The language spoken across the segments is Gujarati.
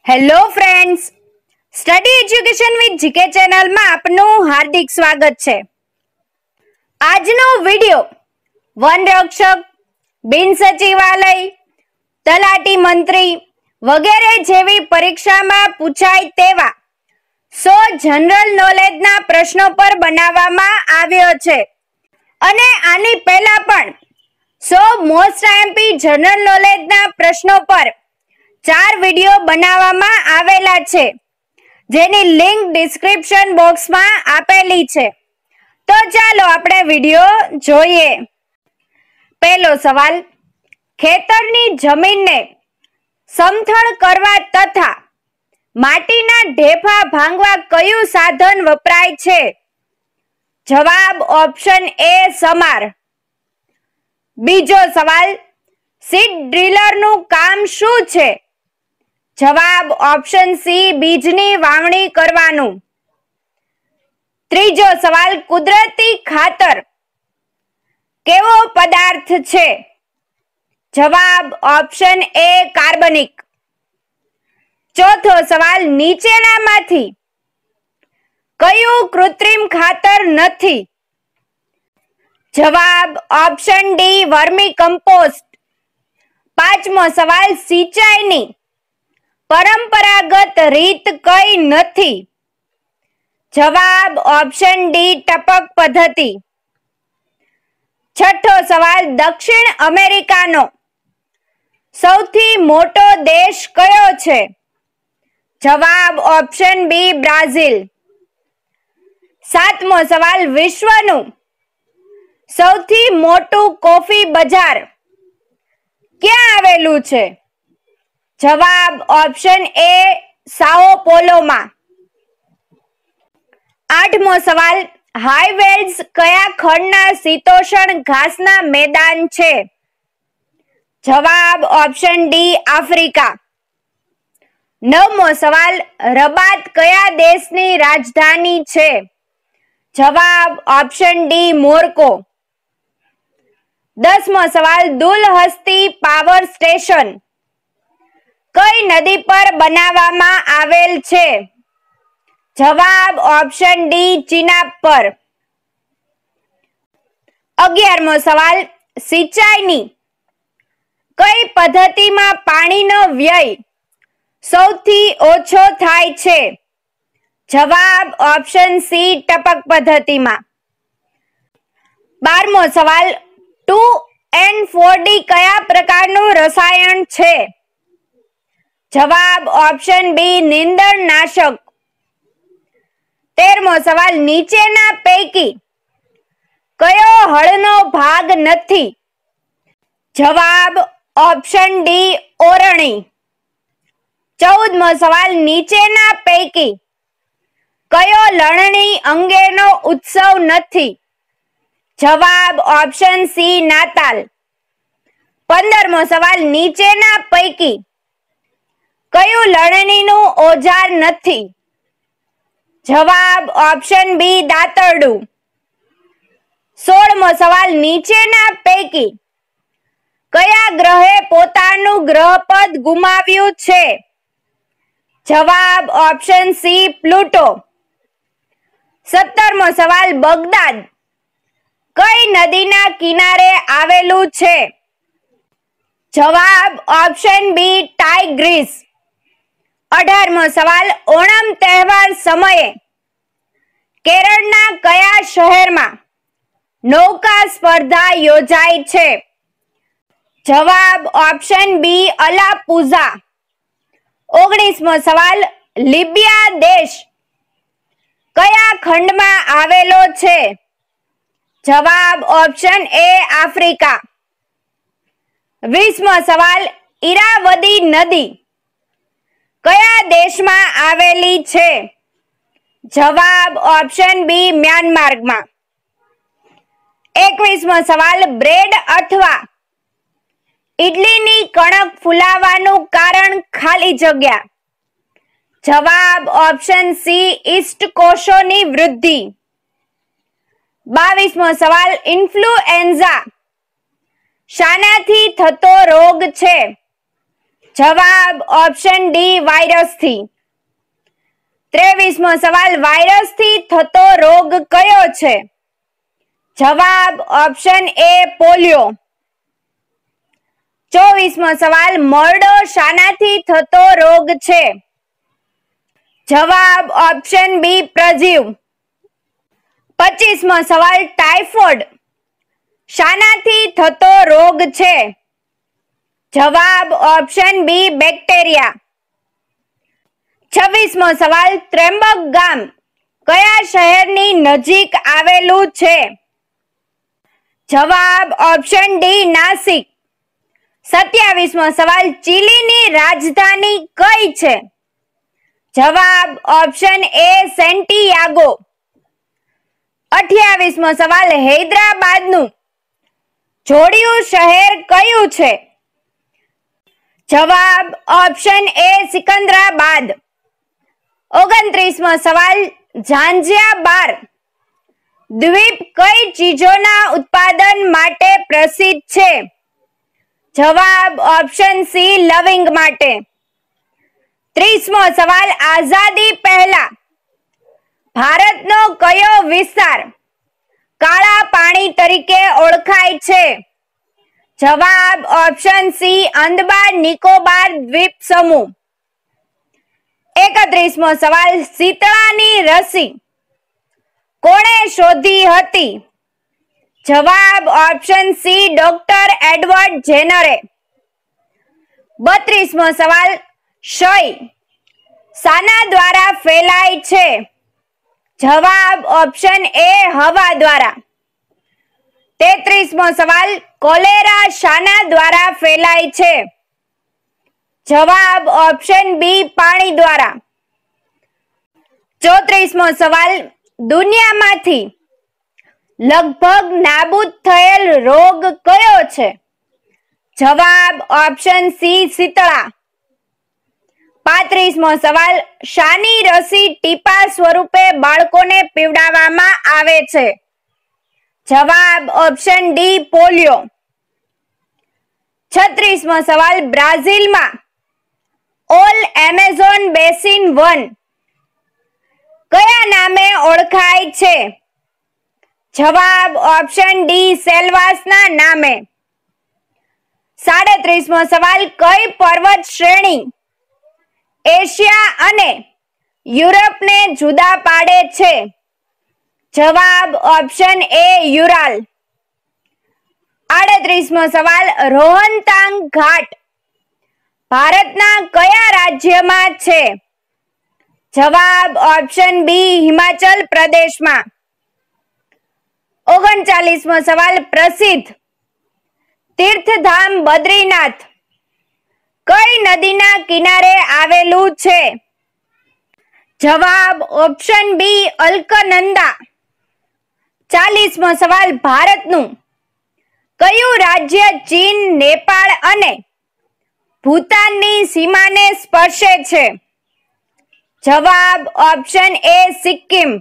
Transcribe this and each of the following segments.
Hello friends, study education with GK ચેનલમાં આપનું હાર્દિક સ્વાગત છે. આજનો વિડિયો વન રક્ષક, બિન સચિવાલય, તલાટી મંત્રી વગેરે જેવી પરીક્ષામાં પૂછાય તેવા 100 જનરલ નોલેજના પ્રશ્નો પર બનાવવામાં આવ્યો છે અને આની પહેલા પણ 100 મોસ્ટ આઈએમપી જનરલ નોલેજના પ્રશ્નો પર 4 વિડિયો બનાવવામાં આવેલા છે, જેની લિંક ડિસ્ક્રિપ્શન બોક્સમાં આપેલી છે. તો ચાલો આપણે વિડિયો જોઈએ. પહેલો સવાલ, ખેતરની જમીનને સમથળ કરવા તથા માટીના ઢેફા ભાંગવા કયું સાધન વપરાય છે? જવાબ ઓપ્શન એ સમાર. બીજો સવાલ, સીડ ડ્રીલરનું કામ શું છે? જવાબ ઓપ્શન સી બીજની વાવણી કરવાનું. ત્રીજો સવાલ, કુદરતી ખાતર કેવો પદાર્થ છે? જવાબ ઓપ્શન એ કાર્બનિક. ચોથો સવાલ, નીચેનામાંથી કયું કૃત્રિમ ખાતર નથી? જવાબ ઓપ્શન ડી વર્મી કમ્પોસ્ટ. પાંચમો સવાલ, સિંચાઈની પરંપરાગત રીત કઈ નથી? જવાબ ઓપ્શન ડી ટપક પદ્ધતિ. છઠ્ઠો સવાલ, દક્ષિણ અમેરિકાનો સૌથી મોટો દેશ કયો છે? જવાબ ઓપ્શન બી બ્રાઝિલ. સાતમો સવાલ, વિશ્વનું સૌથી મોટું કોફી બજાર ક્યાં આવેલું છે? જવાબ ઓપ્શન એ સાઓ પોલોમાં. આઠમો સવાલ, હાઈવેલ્સ કયા ખંડના શીતોષ્ણ ઘાસના મેદાન છે? જવાબ ઓપ્શન ડી આફ્રિકા. નવમો સવાલ, રબાત કયા દેશની રાજધાની છે? જવાબ ઓપ્શન ડી મોરકો. 10મો સવાલ, દુલહસ્તી પાવર સ્ટેશન કઈ નદી પર બનાવવામાં આવેલ છે? જવાબ ઓપ્શન ડી ચિનાબ પર. 11મો સવાલ, સિંચાઈની કઈ પદ્ધતિમાં પાણીનો વ્યય સૌથી ઓછો થાય છે? જવાબ ઓપ્શન સી ટપક પદ્ધતિમાં. 12મો સવાલ, 2N4D કયા પ્રકારનું રસાયણ છે? જવાબ ઓપ્શન બી નીંદણનાશક. 13મો સવાલ, નીચેના પૈકી કયો હળનો ભાગ નથી? જવાબ ઓપ્શન ડી ઓરણી. 14મો સવાલ, નીચેના પૈકી કયો લણણી અંગેનો ઉત્સવ નથી? જવાબ ઓપ્શન સી નાતાલ. 15મો સવાલ, નીચેના પૈકી કયું લણણીનું ઓજાર નથી? જવાબ ઓપ્શન બી દાતરડું. 16મો સવાલ, નીચેના પૈકી કયા ગ્રહે પોતાનું ગ્રહપદ ગુમાવ્યું છે? જવાબ ઓપ્શન સી પ્લુટો. 17મો સવાલ, બગદાદ કઈ નદીના કિનારે આવેલું છે? જવાબ ઓપ્શન બી ટાઇગ્રીસ. 18મો સવાલ, ઓણમ તહેવાર સમયે કેરળના કયા શહેરમાં નૌકા સ્પર્ધા યોજાય છે? જવાબ ઓપ્શન બી અલાપુઝા. 19મો સવાલ, લિબિયા દેશ કયા ખંડમાં આવેલો છે? જવાબ ઓપ્શન એ આફ્રિકા. 20મો સવાલ, ઈરાવદી નદી કયા દેશમાં આવેલી છે? જવાબ ઓપ્શન બી મ્યાનમારમાં. 21મો સવાલ, બ્રેડ અથવા ઇડલીની કણક ફૂલાવાનું કારણ ખાલી જગ્યા. જવાબ ઓપ્શન સી ઈસ્ટ કોષોની વૃદ્ધિ. 22મો સવાલ, ઇન્ફ્લુએન્ઝા શાનાથી થતો રોગ છે? જવાબ ઓપ્શન ડી વાયરસથી. 23મો સવાલ, વાયરસથી થતો રોગ કયો છે? જવાબ ઓપ્શન એ પોલિયો. 24મો સવાલ, મરડો શાનાથી થતો રોગ છે? જવાબ ઓપ્શન બી પ્રજીવ. 25મો સવાલ, ટાઇફોઇડ શાનાથી થતો રોગ છે? જવાબ ઓપ્શન બી બેક્ટેરિયા. 26મો સવાલ, ત્ર્યંબક ગામ કયા શહેરની નજીક આવેલું છે? જવાબ ઓપ્શન ડી નાસિક. 27મો સવાલ, ચીલીની રાજધાની કઈ છે? જવાબ ઓપ્શન એ સેન્ટિયાગો. 28મો સવાલ, હૈદરાબાદનું જોડિયું શહેર કયું છે? જવાબ ઓપ્શન એ સિકંદરાબાદ. 29મો સવાલ, ઝાંઝિબાર દ્વીપ કઈ ચીજોના ઉત્પાદન માટે પ્રસિદ્ધ છે? જવાબ ઓપ્શન સી લવિંગ માટે. 30મો સવાલ, આઝાદી પહેલા ભારતનો કયો વિસ્તાર કાળા પાણી તરીકે ઓળખાય છે? જવાબ ઓપ્શન સી અંદમાન નિકોબાર દ્વીપ સમૂહ. 31મો સવાલ, શીતળાની રસી કોણે શોધી હતી? જવાબ ઓપ્શન સી ડોક્ટર એડવર્ડ જેનરે. 32મો સવાલ, ક્ષય શાના દ્વારા ફેલાય છે? જવાબ ઓપ્શન એ હવા દ્વારા. 33મો સવાલ, કોલેરા શાના દ્વારા ફેલાય છે? જવાબ ઓપ્શન બી પાણી દ્વારા. 34મો સવાલ, દુનિયામાંથી લગભગ નાબૂદ થયેલ રોગ કયો છે? જવાબ ઓપ્શન સી શીતળા. 35મો સવાલ, શાની રસી ટીપા સ્વરૂપે બાળકોને પીવડાવવામાં આવે છે? જવાબ ઓપ્શન ડી પોલિયો. 36મો સવાલ, બ્રાઝિલમાં ઓલ એમેઝોન બેસિન 1 કયા નામે ઓળખાય છે? જવાબ ઓપ્શન ડી સેલ્વાસના નામે. 37મો સવાલ, કઈ પર્વત શ્રેણી એશિયા અને યુરોપને જુદા પાડે છે? જવાબ ઓપ્શન એ યુરાલ. 38મો સવાલ, રોહતાંગ ઘાટ ભારતના કયા રાજ્યમાં છે? જવાબ ઓપ્શન બી હિમાચલ પ્રદેશમાં. 39મો સવાલ, પ્રસિદ્ધ તીર્થધામ બદ્રીનાથ કઈ નદીના કિનારે આવેલું છે? જવાબ ઓપ્શન બી અલકનંદા. 40મો સવાલ, ભારતનું કયું રાજ્ય ચીન, નેપાળ અને ભૂતાનની સીમાને સ્પર્શે છે? જવાબ ઓપ્શન એ સિક્કિમ.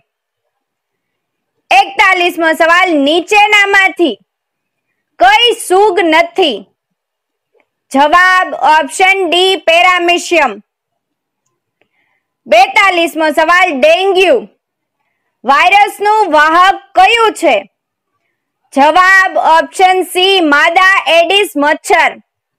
41મો સવાલ, નીચેનામાંથી કઈ સૂગ નથી? જવાબ ઓપ્શન ડી પેરામીશિયમ. 42મો સવાલ, ડેન્ગ્યુ વાયરસનું વાહક કયું છે? જવાબ ઓપ્શન સી માદા એડિસ મચ્છર.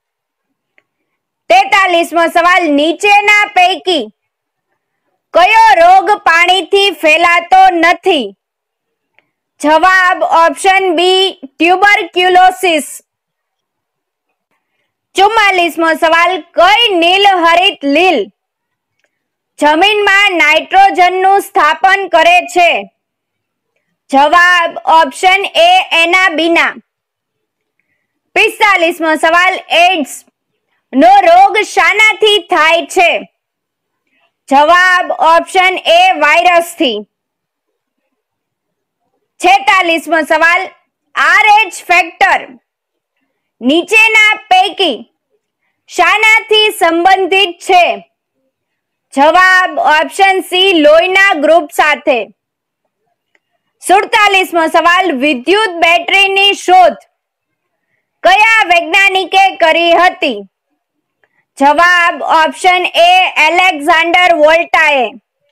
43મો સવાલ, નીચેના પૈકી કયો રોગ પાણીથી ફેલાતો નથી? જવાબ ઓપ્શન બી ટ્યુબરક્યુલોસિસ. 44મો સવાલ, કઈ નીલહરિત લીલ જમીનમાં નાઇટ્રોજનનું સ્થાપન કરે છે? જવાબ ઓપ્શન એ એનાબીના. 45મો સવાલ, એઇડ્સ નો રોગ શાનાથી થાય છે? જવાબ ઓપ્શન એ વાયરસથી. 46મો સવાલ, RH ફેક્ટર નીચેના પૈકી શાનાથી સંબંધિત છે? જવાબ ઓપ્શન સી લોહીના ગ્રુપ સાથે. 47મો સવાલ, વિદ્યુત બેટરીની શોધ કયા વૈજ્ઞાનિકે કરી હતી? જવાબ ઓપ્શન એ એલેક્ઝાન્ડર વોલ્ટાએ.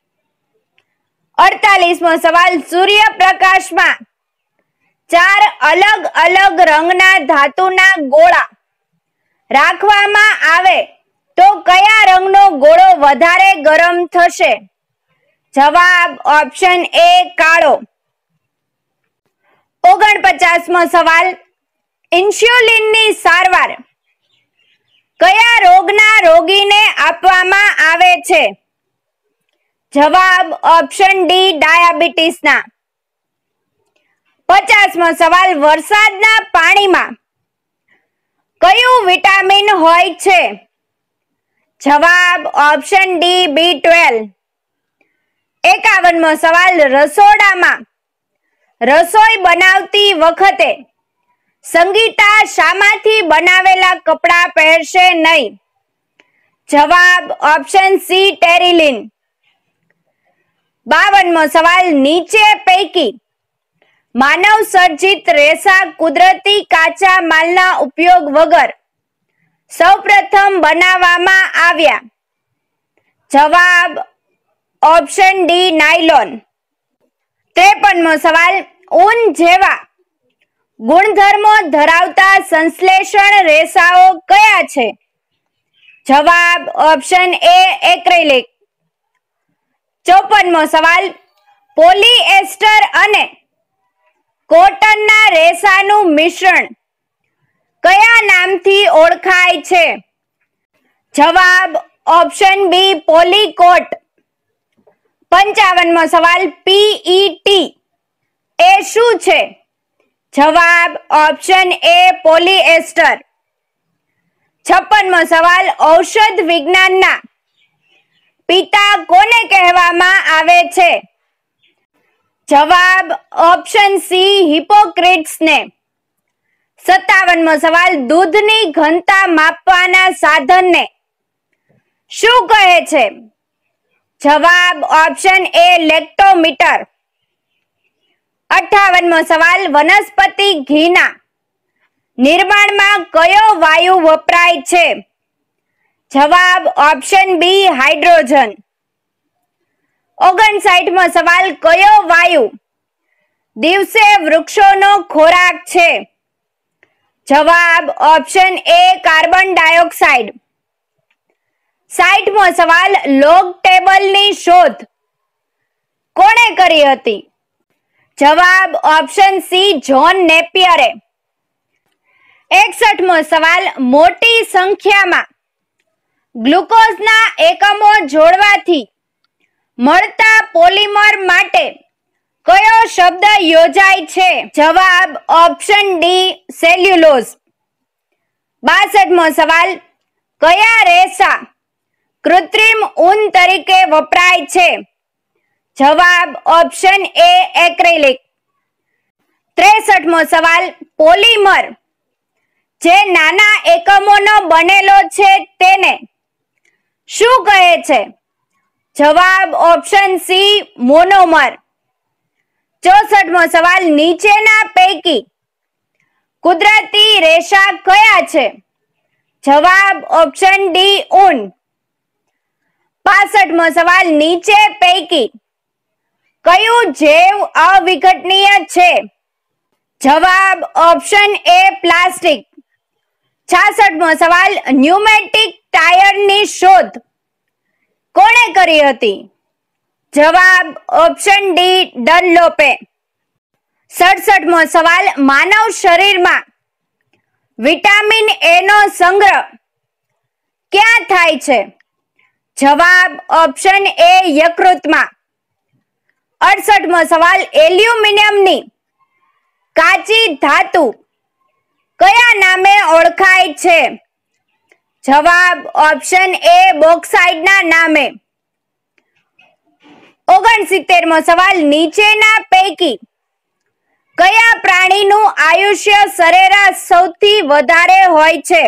48મો સવાલ, સૂર્યપ્રકાશમાં 4 અલગ અલગ રંગના ધાતુના ગોળા રાખવામાં આવે તો કયા રંગનો ગોળો વધારે ગરમ થશે? જવાબ ઓપ્શન એ કાળો. 49મો સવાલ, ઇન્સ્યુલિનની સારવાર કયા રોગના રોગીને આપવામાં આવે છે? જવાબ ઓપ્શન ડી ડાયાબિટીસના. 50મો સવાલ, વરસાદના પાણીમાં કયું વિટામિન હોય છે? જવાબ ઓપ્શન ડી B12. 51મો સવાલ, રસોડામાં રસોઈ બનાવતી વખતે સંગીતા શામાંથી બનાવેલા કપડાં પહેરશે નહીં? જવાબ ઓપ્શન સી ટેરિલિન. 52મો સવાલ, નીચે પૈકી માનવ સર્જિત રેસા કુદરતી કાચા માલના ઉપયોગ વગર સૌપ્રથમ બનાવવામાં આવ્યા? જવાબ ઓપ્શન ડી નાયલોન. 53મો સવાલ, ઊન જેવા ગુણધર્મો ધરાવતા સંશ્લેષણ રેસાઓ કયા છે? જવાબ ઓપ્શન એ એક્રેલિક. 54મો સવાલ, પોલિએસ્ટર અને કોટનના રેસાનું મિશ્રણ કયા નામથી ઓળખાય છે? જવાબ ઓપ્શન બી પોલીકોટ. 55મો સવાલ, PET એ શું છે? જવાબ ઓપ્શન એ પોલિએસ્ટર. 56મો સવાલ, ઔષધ વિજ્ઞાનના પિતા કોને કહેવામાં આવે છે? જવાબ ઓપ્શન સી હિપોક્રેટ્સને. 57મો સવાલ, દૂધની ઘનતા માપવાના સાધનને શું કહે છે? જવાબ ઓપ્શન એ લેક્ટોમીટર. 58મો સવાલ, વનસ્પતિ ઘીના નિર્માણમાં કયો વાયુ વપરાય છે? જવાબ ઓપ્શન બી હાઇડ્રોજન. 59મો સવાલ, કયો વાયુ દિવસે વૃક્ષોનો ખોરાક છે? જવાબ ઓપ્શન એ કાર્બન ડાયોક્સાઇડ. 60મો સવાલ, લોગ ટેબલની શોધ કોણે કરી હતી? જવાબ ઓપ્શન સી જ્હોન નેપિયરે. 61મો સવાલ, મોટી સંખ્યામાં ગ્લુકોઝના એકમો જોડવાથી મળતા પોલિમર માટે કયો શબ્દ યોજાય છે? જવાબ ઓપ્શન ડી સેલ્યુલોઝ. 62મો સવાલ, કયા રેસા કૃત્રિમ ઊન તરીકે વપરાય છે? જવાબ ઓપ્શન એ એક્રેલિક. 63મો સવાલ, પોલિમર જે નાના એકમોનો બનેલો છે તેને શું કહે છે? જવાબ ઓપ્શન સી મોનોમર. 64મો સવાલ, નીચેના પૈકી કુદરતી રેસા કયા છે? જવાબ ઓપ્શન ડી ઊન. 65મો સવાલ, નીચે પૈકી કયું જૈવ અવિઘટનીય છે? જવાબ ઓપ્શન એ પ્લાસ્ટિક. 66મો સવાલ, ન્યુમેટિક ટાયરની શોધ કોણે કરી હતી? જવાબ ઓપ્શન ડી ડનલોપે. 67મો સવાલ, માનવ શરીરમાં વિટામિન એ નો સંગ્રહ ક્યાં થાય છે? જવાબ ઓપ્શન એ યકૃતમાં. 68મો સવાલ, એલ્યુમિનિયમની કાચી ધાતુ કયા નામે ઓળખાય છે? જવાબ ઓપ્શન એ બોક્સાઇટના નામે. 69મો સવાલ, નીચેના પૈકી કયા પ્રાણીનું આયુષ્ય સરેરાશ સૌથી વધારે હોય છે?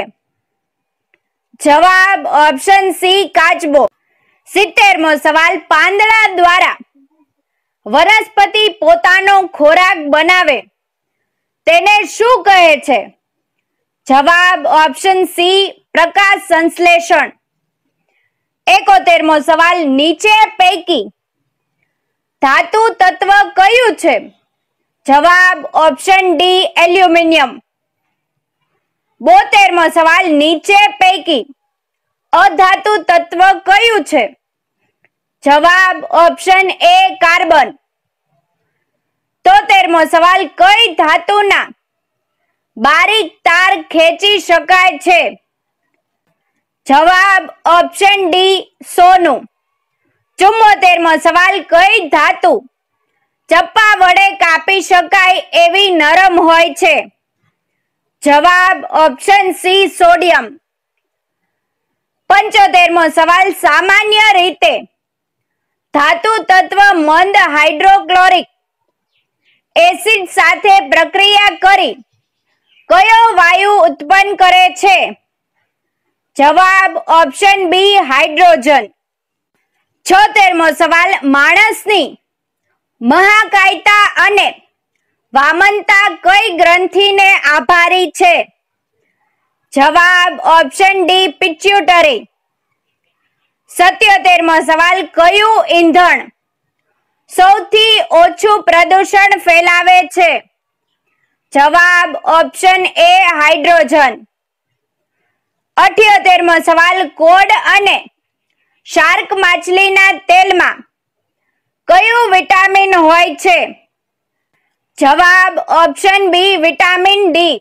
જવાબ ઓપ્શન સી કાચબો. 70મો સવાલ, પાંદડા દ્વારા વનસ્પતિ પોતાનો ખોરાક બનાવે તેને શું કહે છે? જવાબ ઓપ્શન સી પ્રકાશ સંશ્લેષણ. 71મો સવાલ, નીચે પૈકી ધાતુ તત્વ કયું છે? જવાબ ઓપ્શન ડી એલ્યુમિનિયમ. 72મો સવાલ, નીચે પૈકી અધાતુ તત્વ કયું છે? જવાબ ઓપ્શન એ કાર્બન. 73મો સવાલ, કઈ ધાતુના બારીક તાર ખેંચી શકાય છે? જવાબ ઓપ્શન ડી સોનું. 74મો સવાલ, કઈ ધાતુ ચપ્પા વડે કાપી શકાય એવી નરમ હોય છે? જવાબ ઓપ્શન સી સોડિયમ. 75મો સવાલ, સામાન્ય રીતે ધાતુ તત્વ મંદ હાઇડ્રોક્લોરિક એસિડ સાથે પ્રક્રિયા કરી કયો વાયુ ઉત્પન્ન કરે છે? જવાબ ઓપ્શન બી હાઇડ્રોજન. 76મો સવાલ, માણસની મહાકાયતા અને વામનતા કઈ ગ્રંથિને આભારી છે? જવાબ ઓપ્શન ડી પિટ્યુટરી. 77મો સવાલ, કયું ઈંધણ સૌથી ઓછું પ્રદૂષણ ફેલાવે છે? જવાબ ઓપ્શન એ હાઇડ્રોજન. 78મો સવાલ, કોડ અને શાર્ક માછલીના તેલમાં કયું વિટામિન હોય છે? જવાબ ઓપ્શન બી વિટામિન ડી.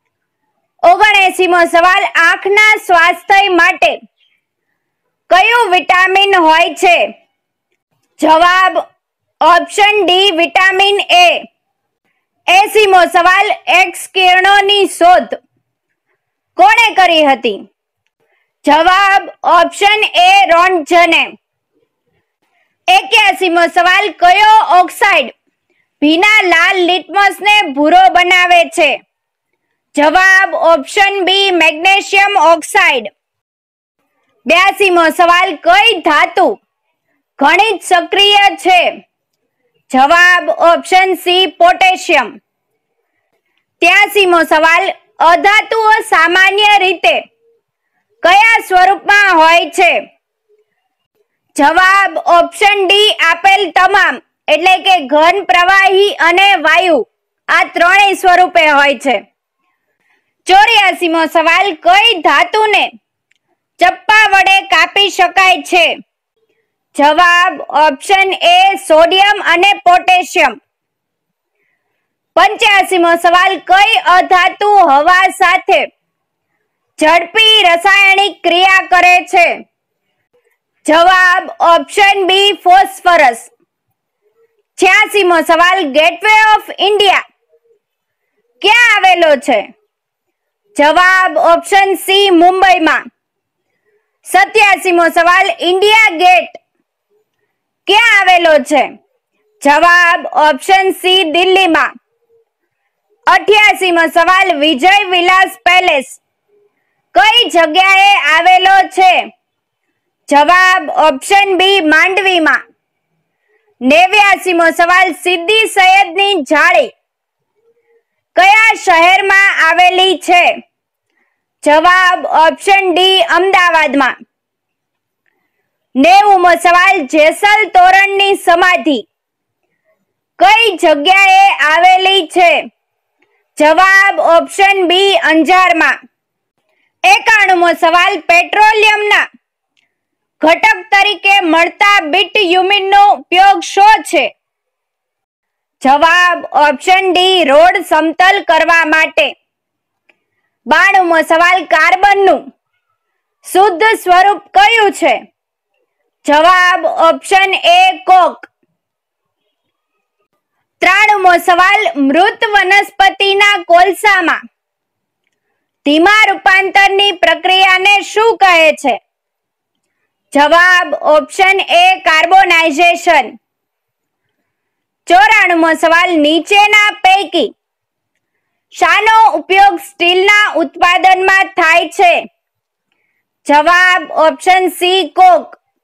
79મો સવાલ, આંખના સ્વાસ્થ્ય માટે કયું વિટામિન હોય છે? જવાબ ઓપ્શન ડી વિટામિન એ. 80મો સવાલ, એક્સ કિરણોની શોધ કોણે કરી હતી? જવાબ ઓપ્શન એ રોન્ટજને. 81મો સવાલ, કયો ઓક્સાઇડ ભીના લાલ લિટમસને ભૂરો બનાવે છે? જવાબ ઓપ્શન બી મેગ્નેશિયમ ઓક્સાઇડ. 82મો સવાલ, કઈ ધાતુ ઘણી જ સક્રિય છે? જવાબ ઓપ્શન સી પોટેશિયમ. 83મો સવાલ, અધાતુઓ સામાન્ય રીતે કયા સ્વરૂપમાં હોય છે? જવાબ ઓપ્શન ડી આપેલ તમામ, એટલે કે ઘન, પ્રવાહી અને વાયુ, આ ત્રણેય સ્વરૂપે હોય છે. 84મો સવાલ, કઈ ધાતુને ચપ્પા વડે કાપી શકાય છે? જવાબ ઓપ્શન એ સોડિયમ અને પોટેશિયમ. 85મો સવાલ, કઈ અધાતુ હવા સાથે ઝડપી રાસાયણિક ક્રિયા કરે છે? જવાબ ઓપ્શન બી ફોસ્ફરસ. 86મો સવાલ, ગેટવે ઓફ ઇન્ડિયા ક્યાં આવેલો છે? જવાબ ઓપ્શન સી મુંબઈમાં. 87મો સવાલ, ઇન્ડિયા ગેટ ક્યાં આવેલો છે? જવાબ ઓપ્શન સી દિલ્હીમાં. 88મો સવાલ, વિજય વિલાસ પેલેસ કઈ જગ્યાએ આવેલો છે? જવાબ ઓપ્શન બી માંડવીમાં. 89મો સવાલ, સિદ્દી સૈયદની જાળી કયા શહેરમાં આવેલી છે? જવાબ ઓપ્શન ડી અમદાવાદમાં. 90મો સવાલ, જેસલ તોરણની સમાધિ કઈ જગ્યાએ આવેલી છે? જવાબ ઓપ્શન બી અંજારમાં. 91મો સવાલ, પેટ્રોલિયમના ઘટક તરીકે મળતા બિટયુમિનનો ઉપયોગ શો છે? જવાબ ઓપ્શન ડી રોડ સમતલ કરવા માટે. 92મો સવાલ, કાર્બનનું શુદ્ધ સ્વરૂપ કયું છે? જવાબ ઓપ્શન એ કોક. 93મો સવાલ, મૃત વનસ્પતિના કોલસામાં ધીમા રૂપાંતરની પ્રક્રિયાને શું કહે છે? જવાબ ઓપ્શન એ કાર્બોનાઇઝેશન. 94મો સવાલ, નીચેના પૈકી શાનો ઉપયોગ સ્ટીલના ઉત્પાદનમાં થાય છે? જવાબ ઓપ્શન સી કોક.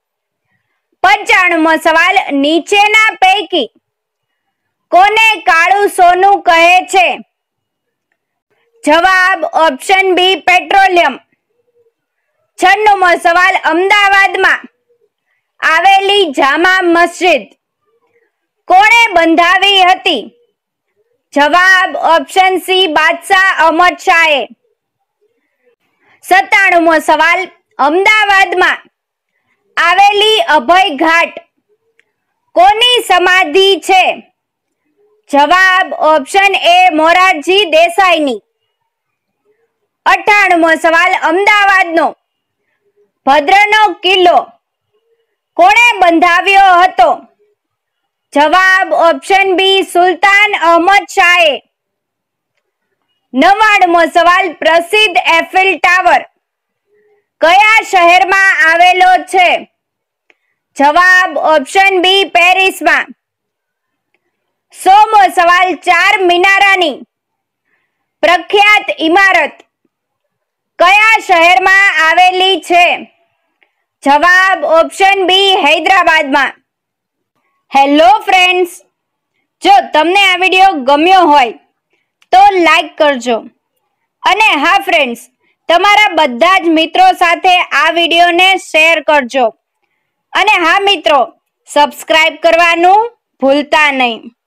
95મો સવાલ, નીચેના પૈકી કોને કાળું સોનું કહે છે? જવાબ ઓપ્શન બી પેટ્રોલિયમ. 96મો સવાલ, અમદાવાદમાં આવેલી જામા મસ્જિદ કોણે બંધાવી હતી? જવાબ ઓપ્શન સી બાદશાહ અહમદ શાહે. 97મો સવાલ, અમદાવાદમાં આવેલી અભય ઘાટ કોની સમાધિ છે? જવાબ ઓપ્શન એ મોરારજી દેસાઈની. 98મો સવાલ, અમદાવાદનો ભદ્રનો કિલ્લો કોણે બંધાવ્યો હતો? જવાબ ઓપ્શન બી સુલતાન અહમદ શાહે. 99મો સવાલ, પ્રસિદ્ધ એફિલ ટાવર કયા શહેરમાં આવેલો છે? જવાબ ઓપ્શન બી પેરિસમાં. 100મો સવાલ, ચાર મિનારાની પ્રખ્યાત ઇમારત કયા શહેરમાં આવેલી છે? જવાબ ઓપ્શન બી હૈદરાબાદમાં. હેલો ફ્રેન્ડ્સ, જો તમને આ વિડીયો ગમ્યો હોય તો લાઈક કરજો. અને હા ફ્રેન્ડ્સ, તમારા બધા જ મિત્રો સાથે આ વિડીયોને શેર કરજો. અને હા મિત્રો, સબસ્ક્રાઇબ કરવાનું ભૂલતા નહીં.